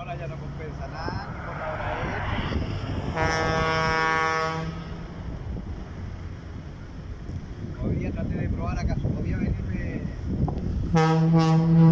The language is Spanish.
hora ya no compensa nada, ni por la hora esta. Hoy día traté de probar acaso podía venirme